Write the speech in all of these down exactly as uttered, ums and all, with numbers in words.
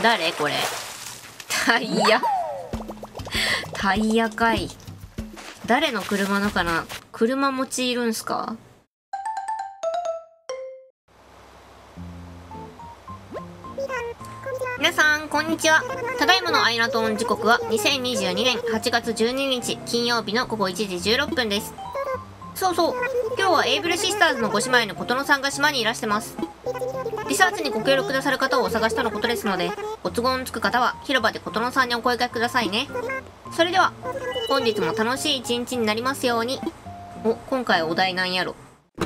誰これ。タイヤ。タイヤかい。誰の車だかな。車持ちいるんすか？皆さん、こんにちは。ただいまのアイナトーン時刻はにせんにじゅうにねんはちがつじゅうににち金曜日の午後いちじじゅうろっぷんです。そうそう、今日はエイブルシスターズのご姉妹の琴乃さんが島にいらしてます。リサーチにご協力くださる方をお探しとのことですので、ご都合のつく方は広場で琴乃さんにお声掛けくださいね。それでは、本日も楽しい一日になりますように。お、今回お題なんやろ。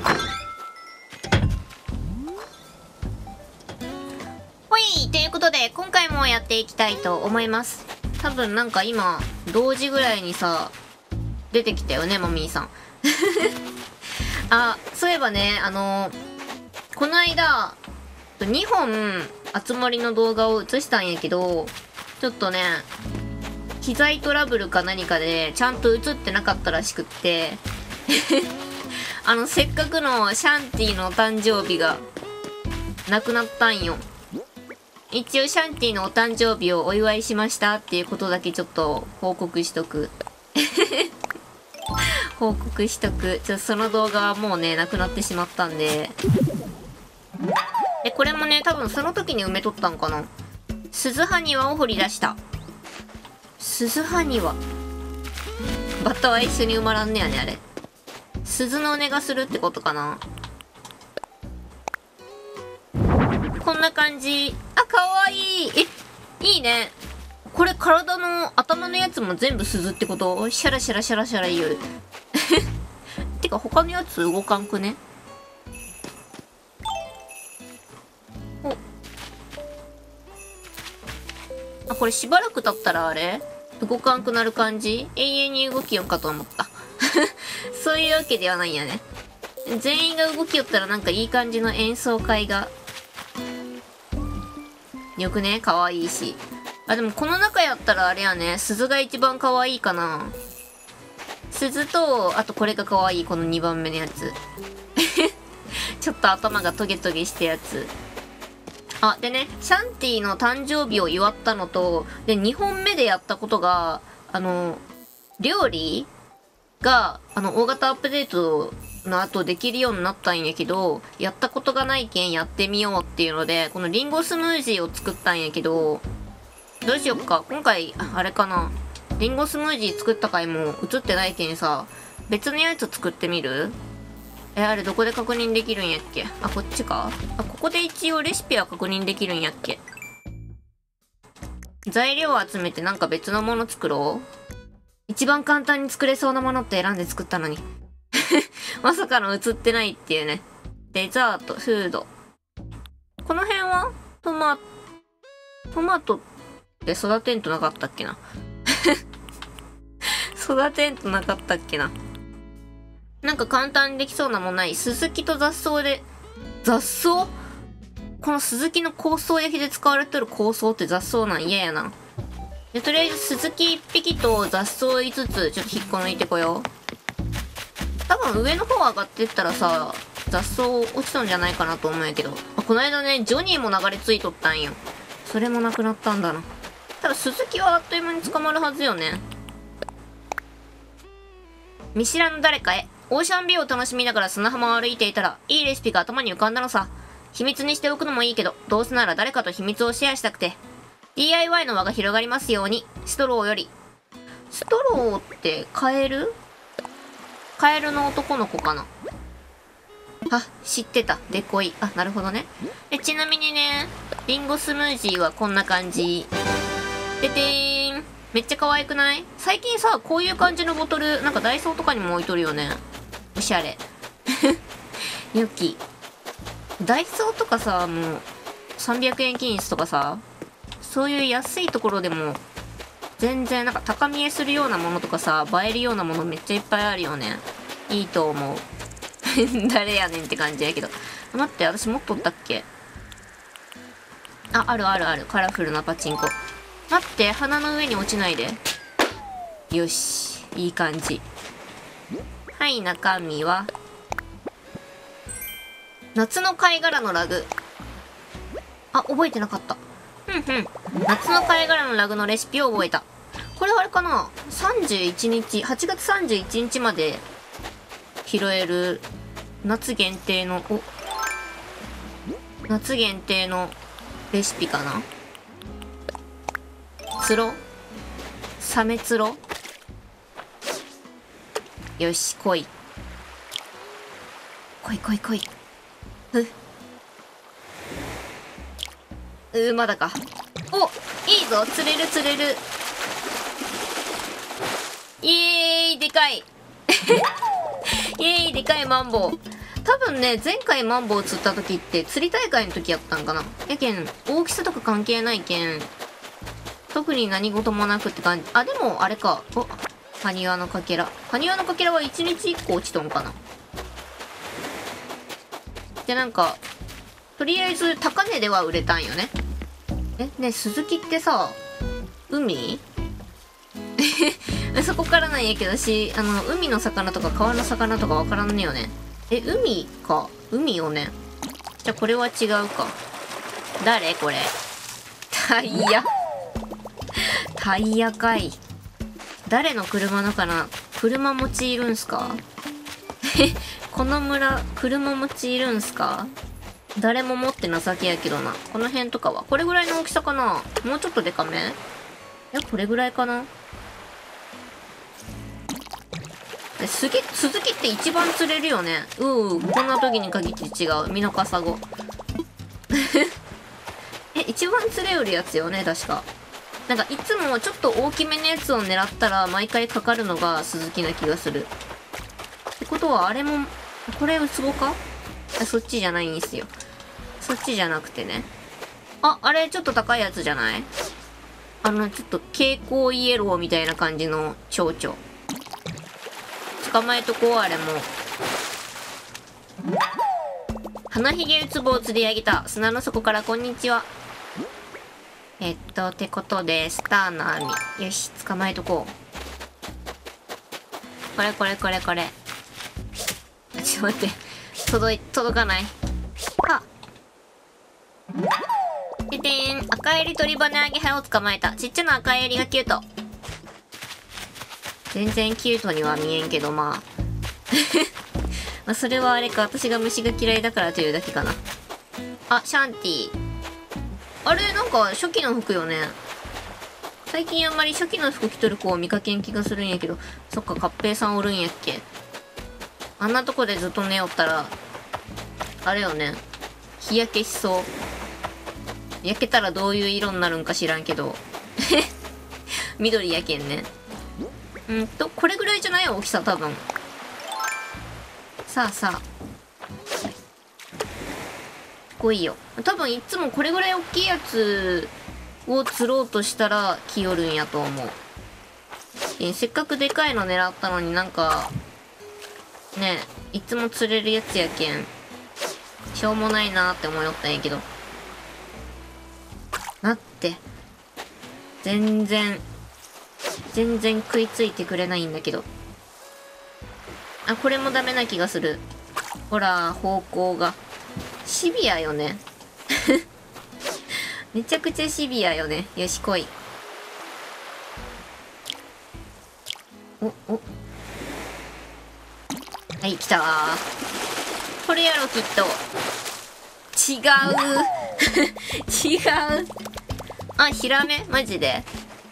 ほい、ということで今回もやっていきたいと思います。多分なんか今同時ぐらいにさ出てきたよね、マミーさん。あ、そういえばね、あのこの間にほん集まりの動画を映したんやけど、ちょっとね機材トラブルか何かでちゃんと映ってなかったらしくってあのせっかくのシャンティの誕生日がなくなったんよ。一応シャンティのお誕生日をお祝いしましたっていうことだけちょっと報告しとく。報告しとく。ちょっとその動画はもうねなくなってしまったんで。でこれもね多分その時に埋めとったんかな。鈴埴輪を掘り出した。鈴埴輪バッタは一緒に埋まらんねやね。あれ鈴の音がするってことかな。こんな感じ。あ、かわいい。え、いいね。これ体の頭のやつも全部鈴ってこと？シャラシャラシャラシャラ言う。てか他のやつ動かんくね？お。あ、これしばらく経ったらあれ？動かんくなる感じ？永遠に動きよんかと思った。そういうわけではないんやね。全員が動きよったらなんかいい感じの演奏会が。よくね、可愛いし。あ、でもこの中やったらあれやね、鈴が一番可愛いかな。鈴と、あとこれが可愛い、このにばんめのやつ。ちょっと頭がトゲトゲしたやつ。あ、でね、シャンティの誕生日を祝ったのと、で、にほんめでやったことが、あの、料理が、あの、大型アップデートの後できるようになったんやけど、やったことがないけんやってみようっていうので、このリンゴスムージーを作ったんやけど、どうしよっか。今回、あれかな。リンゴスムージー作った回も映ってないけんさ、別のやつ作ってみる？え、あれどこで確認できるんやっけ？あ、こっちか？あ、ここで一応レシピは確認できるんやっけ？材料を集めてなんか別のもの作ろう。一番簡単に作れそうなものって選んで作ったのに。まさかの映ってないっていうね。デザート、フード。この辺はトマ、トマトって育てんとなかったっけな。育てんとなかったっけな。なんか簡単にできそうなもんない？スズキと雑草で、雑草？このスズキの香草焼きで使われてる香草って雑草なん嫌やな。で、とりあえずスズキいっぴきと雑草いつつちょっと引っこ抜いてこよう。多分上の方上がってったらさ、雑草落ちたんじゃないかなと思うんやけど。あ、この間ね、ジョニーも流れ着いとったんよ。それもなくなったんだな。ただ、鈴木はあっという間に捕まるはずよね。見知らぬ誰かへ、オーシャンビューを楽しみながら砂浜を歩いていたら、いいレシピが頭に浮かんだのさ。秘密にしておくのもいいけど、どうせなら誰かと秘密をシェアしたくて。ディーアイワイ の輪が広がりますように、ストローより。ストローってカエル？カエルの男の子かな。あ、知ってた。でこい。あ、なるほどね。え、ちなみにね、リンゴスムージーはこんな感じ。でてーん。めっちゃ可愛くない？最近さ、こういう感じのボトル、なんかダイソーとかにも置いとるよね。おしゃれ。よき。ダイソーとかさ、もう、さんびゃくえん均一とかさ、そういう安いところでも、全然なんか高見えするようなものとかさ、映えるようなものめっちゃいっぱいあるよね。いいと思う。誰やねんって感じやけど。待って、私持っとったっけ？あ、あるあるある。カラフルなパチンコ。待って、鼻の上に落ちないで。よし。いい感じ。はい、中身は。夏の貝殻のラグ。あ、覚えてなかった。 ふんふん。夏の貝殻のラグのレシピを覚えた。これあれかな ?さんじゅういちにち、はちがつさんじゅういちにちまで拾える夏限定の、お、夏限定のレシピかな。つろサメつろよし、来い。来い来い来い。う。うー、まだか。お、いいぞ、釣れる釣れる。イエーイ、でかい。イエーイ、でかいマンボウ。多分ね、前回マンボウ釣った時って釣り大会の時やったんかな。やけん、大きさとか関係ないけん、特に何事もなくって感じ。あ、でも、あれか。お、埴輪のかけら。埴輪のかけらはいちにちいっこ落ちとんかな。で、なんか、とりあえず高値では売れたんよね。え、ね、鈴木ってさ、海そこからなんやけどし、あの、海の魚とか川の魚とかわからんねよね。え、海か。海よね。じゃあこれは違うか。誰これ。タイヤ。タイヤかい。誰の車のかな。車持ちいるんすかえ、この村、車持ちいるんすか。誰も持ってなさげやけどな。この辺とかは。これぐらいの大きさかな。もうちょっとでかめ。いや、これぐらいかな。え、すげ、鈴木って一番釣れるよね。うー、こんな時に限って違う。ミノカサゴ。え、一番釣れうるやつよね、確か。なんかいつもちょっと大きめのやつを狙ったら毎回かかるのが鈴木な気がする。ってことはあれも、これウツボか？あ、そっちじゃないんですよ。そっちじゃなくてね。あ、あれちょっと高いやつじゃない？あの、ちょっと蛍光イエローみたいな感じの蝶々。捕まえとこう、あれも。花ひげウツボを釣り上げた。砂の底からこんにちは。えっと、ってことで、スターの網。よし、捕まえとこう。これこれこれこれ。ちょっと待って。届い、届かない。あ。ででーん。赤襟鳥羽アゲハを捕まえた。ちっちゃな赤襟がキュート。全然キュートには見えんけど、まあ。まあ、それはあれか。私が虫が嫌いだからというだけかな。あ、シャンティー。あれなんか初期の服よね。最近あんまり初期の服着とる子を見かけん気がするんやけど。そっか、カッペイさんおるんやっけ。あんなとこでずっと寝よったら、あれよね。日焼けしそう。焼けたらどういう色になるんか知らんけど。緑やけんね。んと、これぐらいじゃない大きさ多分。さあさあ。来いよ。多分いつもこれぐらい大きいやつを釣ろうとしたら来よるんやと思う。え、せっかくでかいの狙ったのになんか、ねえ、いつも釣れるやつやけん、しょうもないなーって思いよったんやけど。待って。全然、全然食いついてくれないんだけど。あ、これもダメな気がする。ほら、方向が。シビアよね。めちゃくちゃシビアよね。よし、来い。お、お。はい、来たー。これやろ、きっと。違う。違う。あ、ヒラメマジで。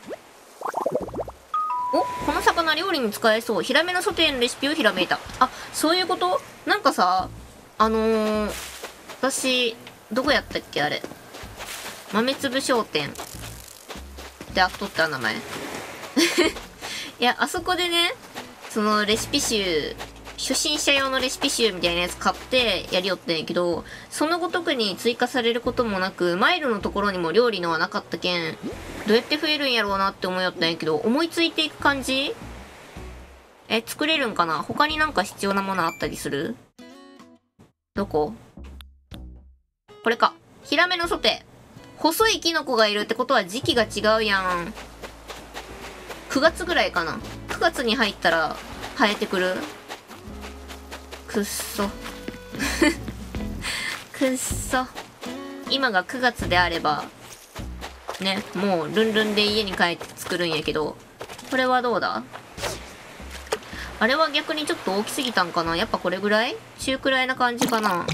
お、この魚料理に使えそう。ヒラメのソテーのレシピをひらめいた。あ、そういうこと？なんかさ、あのー、私、どこやったっけあれ。豆粒商店ってあっとった名前。いや、あそこでね、そのレシピ集、初心者用のレシピ集みたいなやつ買ってやりよったんやけど、その後特に追加されることもなく、マイルのところにも料理のはなかったけん、どうやって増えるんやろうなって思いよったんやけど、思いついていく感じ？え、作れるんかな？他になんか必要なものあったりする？どこ？これか。ヒラメのソテー。細いキノコがいるってことは時期が違うやん。くがつぐらいかな。くがつに入ったら生えてくる。くっそ。くっそ。今がくがつであれば、 ね、もうルンルンで家に帰って作るんやけど、これはどうだ？あれは逆にちょっと大きすぎたんかな？やっぱこれぐらい？中くらいな感じかな。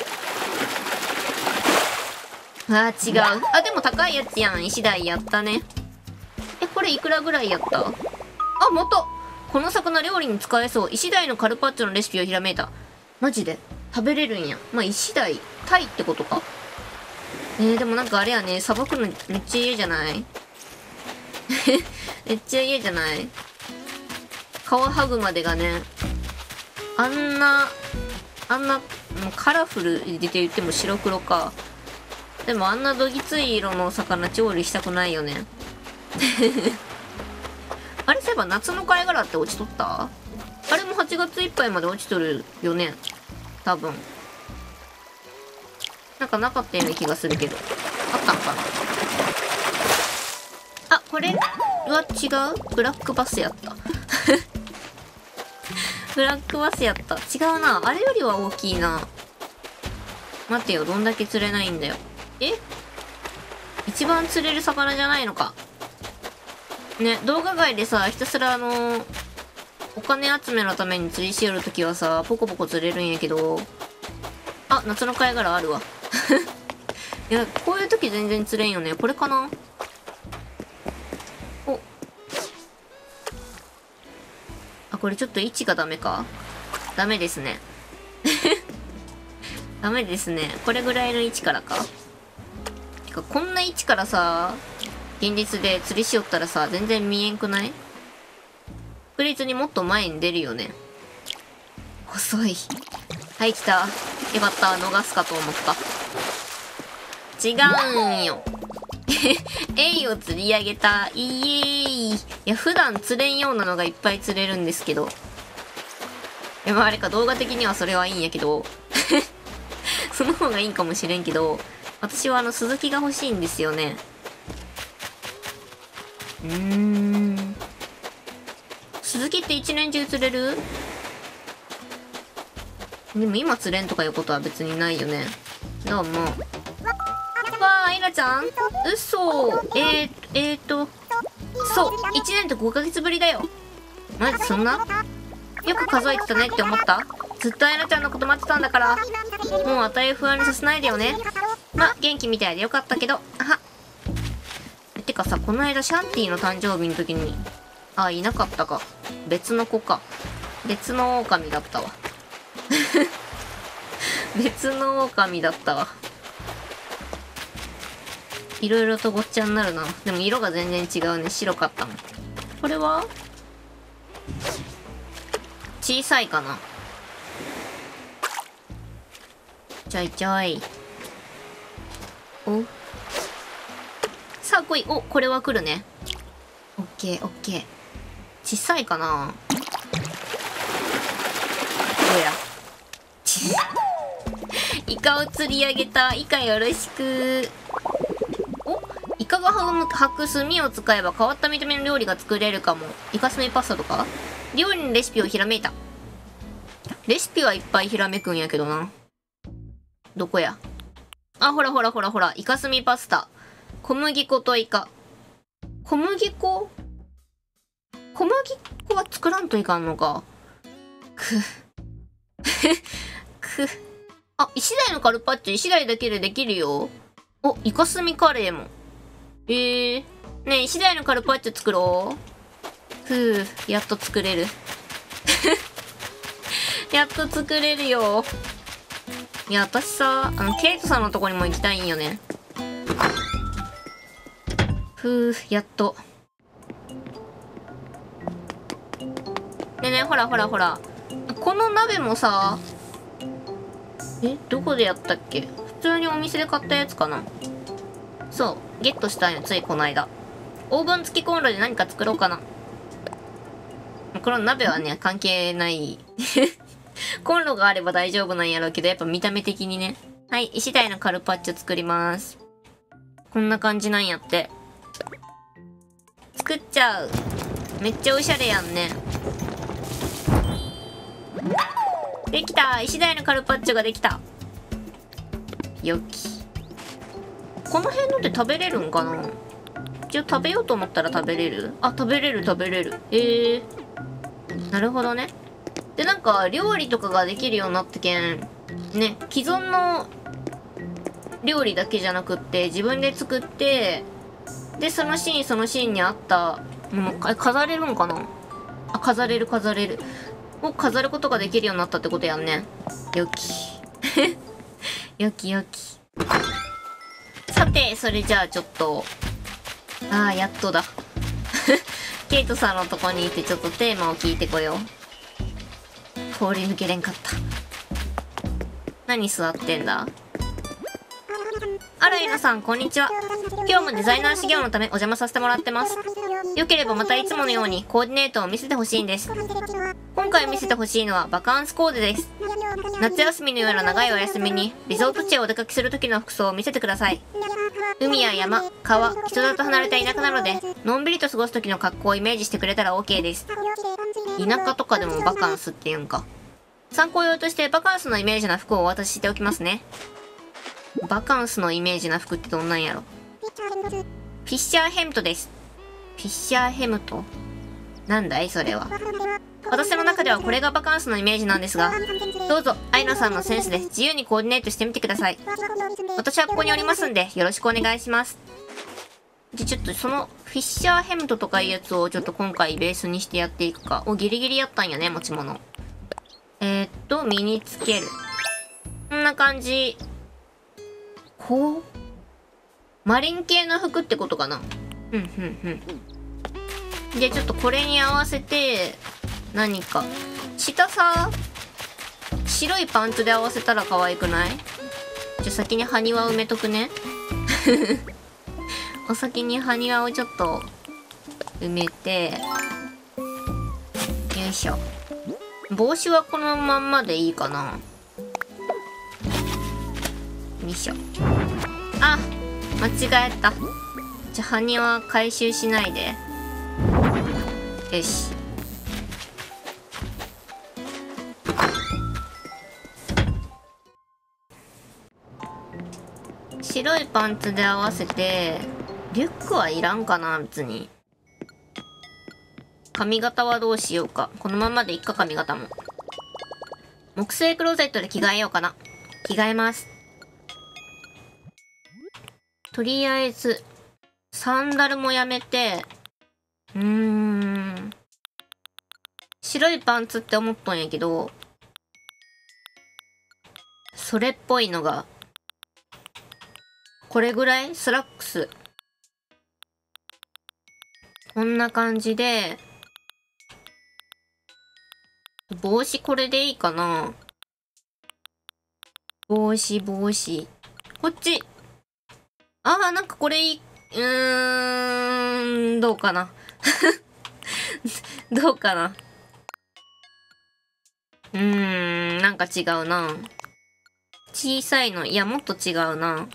あー、違う。あ、でも高いやつやん。石鯛やったね。え、これいくらぐらいやった？あ、元！この魚料理に使えそう。石鯛のカルパッチョのレシピをひらめいた。マジで食べれるんや。まあ、石鯛、タイってことか。えー、でもなんかあれやね、さばくのめっちゃ嫌じゃないめっちゃ嫌じゃない？皮剥ぐまでがね、あんな、あんな、もうカラフルで言っても白黒か。でもあんなどぎつい色の魚調理したくないよね。あれそういえば夏の貝殻って落ちとった？あれもはちがついっぱいまで落ちとるよね。多分。なんかなかったような気がするけど。あったんかな？あ、これは違う？ブラックバスやった。ブラックバスやった。違うな。あれよりは大きいな。待てよ、どんだけ釣れないんだよ。え？一番釣れる魚じゃないのか。ね、動画外でさ、ひたすらあのー、お金集めのために釣りしよるときはさ、ポコポコ釣れるんやけど、あ、夏の貝殻あるわ。いや、こういうとき全然釣れんよね。これかな？お。あ、これちょっと位置がダメか？ダメですね。ダメですね。これぐらいの位置からか？てか、こんな位置からさ、現実で釣りしよったらさ、全然見えんくない？確実にもっと前に出るよね。細い。はい、来た。よかった。逃すかと思った。違うんよ。エイを釣り上げた。イエーイ。いや、普段釣れんようなのがいっぱい釣れるんですけど。いや、まああれか、動画的にはそれはいいんやけど。その方がいいんかもしれんけど、私はあの、鈴木が欲しいんですよね。うーん。鈴木って一年中釣れる？でも今釣れんとかいうことは別にないよね。どうも。わー、エラちゃん？嘘。えー、えーと。そう。いちねんとごかげつぶりだよ。マジそんな？よく数えてたねって思った？ずっとエラちゃんのこと待ってたんだから。もうあたい不安にさせないでよね。ま、元気みたいでよかったけど。はっ。てかさ、この間シャンティの誕生日の時に、あ、いなかったか。別の子か。別の狼だったわ。別の狼だったわ。いろいろとごっちゃになるな。でも色が全然違うね。白かったもん。これは小さいかな。ちょいちょい。お。さあ来い。お、これは来るね。オッケーオッケー。小さいかな。どうや。イカを釣り上げた。イカよろしく。お、イカが吐く炭を使えば変わった見た目の料理が作れるかも。イカスミパスタとか？料理のレシピをひらめいた。レシピはいっぱいひらめくんやけどな。どこや？あ、ほらほらほらほら。イカスミパスタ。小麦粉とイカ。小麦粉？小麦粉は作らんといかんのか。く。く。あ、石鯛のカルパッチョ、石鯛だけでできるよ。お、イカスミカレーも。えー。ねえ、石鯛のカルパッチョ作ろう。ふう、やっと作れる。やっと作れるよ。いや、私さ、あの、ケイトさんのとこにも行きたいんよね。ふう、やっと。でね、ほらほらほら。この鍋もさ、え、どこでやったっけ？普通にお店で買ったやつかな？そう、ゲットしたんよ、ついこの間。オーブン付きコンロで何か作ろうかな。この鍋はね、関係ない。コンロがあれば大丈夫なんやろうけど、やっぱ見た目的にね。はい、石鯛のカルパッチョ作ります。こんな感じなんやって。作っちゃう。めっちゃおしゃれやんね。できた。石鯛のカルパッチョができた。よき。この辺のって食べれるんかな？ 一応食べようと思ったら食べれる？あ、食べれる食べれる。へえ。なるほどね。で、なんか、料理とかができるようになってけん、ね、既存の料理だけじゃなくって、自分で作って、で、そのシーンそのシーンに合ったもの、か飾れるんかなあ、飾れる飾れる。を飾ることができるようになったってことやんね。よき。よきよき。さて、それじゃあちょっと、ああ、やっとだ。ケイトさんのとこに行ってちょっとテーマを聞いてこよう。通り抜けれんかった。何座ってんだ？あら、ゆなさん、こんにちは。今日もデザイナー修行のためお邪魔させてもらってます。よければまたいつものようにコーディネートを見せてほしいんです。今回見せてほしいのはバカンスコーデです。夏休みのような長いお休みにリゾート地へお出かけする時の服装を見せてください。海や山、川、人里離れた田舎なので、のんびりと過ごす時の格好をイメージしてくれたら OK です。田舎とかでもバカンスって言うんか。参考用としてバカンスのイメージな服をお渡ししておきますね。バカンスのイメージな服ってどんなんやろ。フィッシャーヘムトです。フィッシャーヘムトなんだいそれは。私の中ではこれがバカンスのイメージなんですが、どうぞアイナさんのセンスで自由にコーディネートしてみてください。私はここにおりますんでよろしくお願いします。じゃ、ちょっとそのフィッシャーヘムトとかいうやつをちょっと今回ベースにしてやっていくか。お、ギリギリやったんやね、持ち物。えー、っと、身につける。こんな感じ。こうマリン系の服ってことかな。うんうんうん。で、ちょっとこれに合わせて、何か。下さ、白いパンツで合わせたら可愛くない？じゃ、先に埴輪埋めとくね。お先に埴輪をちょっと埋めて、よいしょ。帽子はこのまんまでいいかな。よいしょ。あ、間違えた。じゃ、埴輪回収しないで。よし。白いパンツで合わせて、リュックはいらんかな、別に。髪型はどうしようか。このままでいっか、髪型も。木製クローゼットで着替えようかな。着替えます。とりあえず、サンダルもやめて、うーん。白いパンツって思っとんやけど、それっぽいのが、これぐらい？スラックス。こんな感じで、帽子これでいいかな？帽子、帽子。こっち。ああ、なんかこれいい。うーん、どうかな。どうかな。うーん、なんか違うな。小さいの。いや、もっと違うな。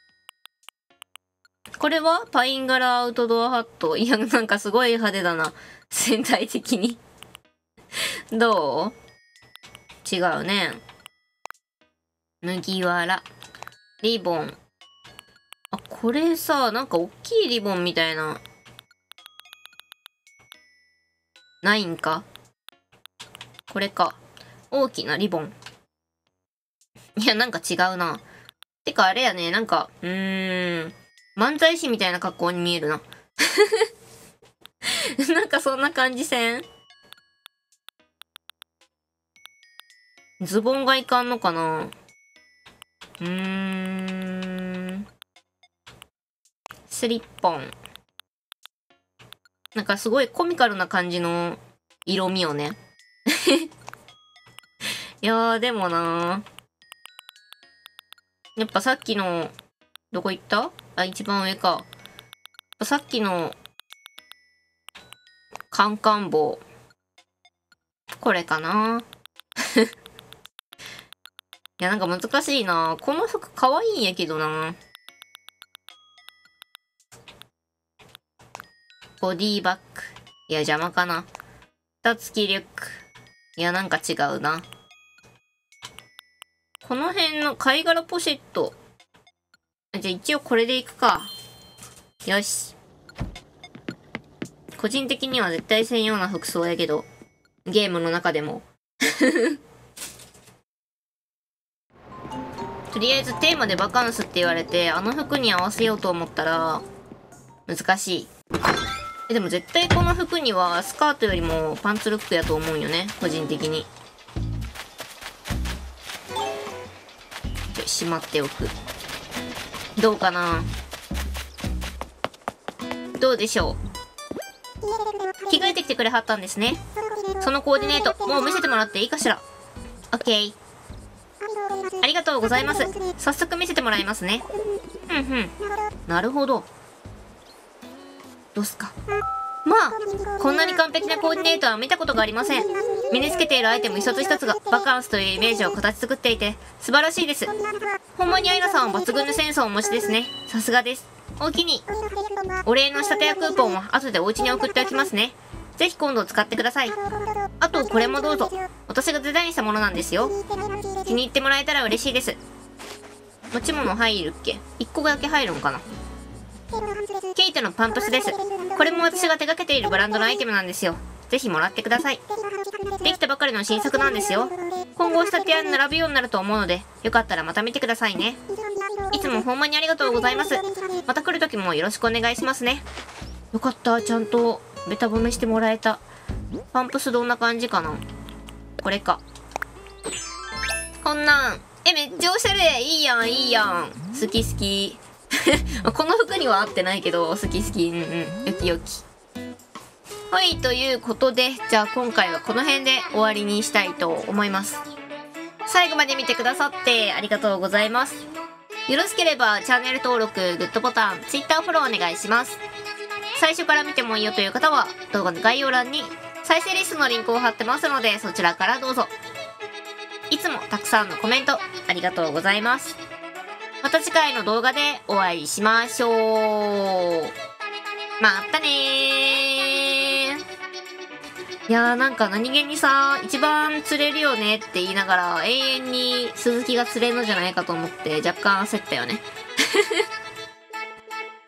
これはパイン柄アウトドアハット。いや、なんかすごい派手だな。全体的に。どう？違うね。麦わら。リボン。あ、これさ、なんか大きいリボンみたいな。ないんか？これか。大きなリボン。いや、なんか違うな。てかあれやね、なんか、うーん。漫才師みたいな格好に見えるな。なんかそんな感じせん？ズボンがいかんのかな？うーん。スリッポン。なんかすごいコミカルな感じの色味をね。いやー、でもなー。やっぱさっきの、どこ行った？あ、一番上か。さっきの、カンカン帽。これかな。いや、なんか難しいな。この服かわいいんやけどな。ボディバッグ。いや、邪魔かな。蓋付きリュック。いや、なんか違うな。この辺の貝殻ポシェット。じゃあ一応これでいくか。よし。 個人的には絶対専用な服装やけど、ゲームの中でも。とりあえずテーマでバカンスって言われて、あの服に合わせようと思ったら、難しい。え、でも絶対この服にはスカートよりもパンツルックやと思うんよね、個人的に。しまっておく。どうかな？どうでしょう？着替えてきてくれはったんですね。そのコーディネート、もう見せてもらっていいかしら？オッケー。ありがとうございます。早速見せてもらいますね。ふんふん。なるほど。どうすか。まあ、こんなに完璧なコーディネートは見たことがありません。身につけているアイテム一つ一つがバカンスというイメージを形作っていて素晴らしいです。ほんまにアイナさんは抜群のセンスをお持ちですね。さすがです。おおきに。お礼の仕立てやクーポンは後でお家に送っておきますね。ぜひ今度使ってください。あとこれもどうぞ。私がデザインしたものなんですよ。気に入ってもらえたら嬉しいです。持ち物入るっけ？いっこだけ入るんかな。ケイトのパンプスです。これも私が手掛けているブランドのアイテムなんですよ。ぜひもらってください。できたばかりの新作なんですよ。今後仕立て屋に並ぶようになると思うので、よかったらまた見てくださいね。いつもほんまにありがとうございます。また来る時もよろしくお願いしますね。よかった、ちゃんとベタ褒めしてもらえた。パンプスどんな感じかな？これか。こんなん。え、めっちゃおしゃれ。いいやん、いいやん。好き好き。この服には合ってないけど、好き好き。うんうん。よきよき。はい、ということで、じゃあ今回はこの辺で終わりにしたいと思います。最後まで見てくださってありがとうございます。よろしければチャンネル登録、グッドボタン、Twitter フォローお願いします。最初から見てもいいよという方は、動画の概要欄に再生リストのリンクを貼ってますので、そちらからどうぞ。いつもたくさんのコメントありがとうございます。また次回の動画でお会いしましょう。またねー。いやーなんか何気にさ、一番釣れるよねって言いながら永遠に鈴木が釣れるのじゃないかと思って若干焦ったよね。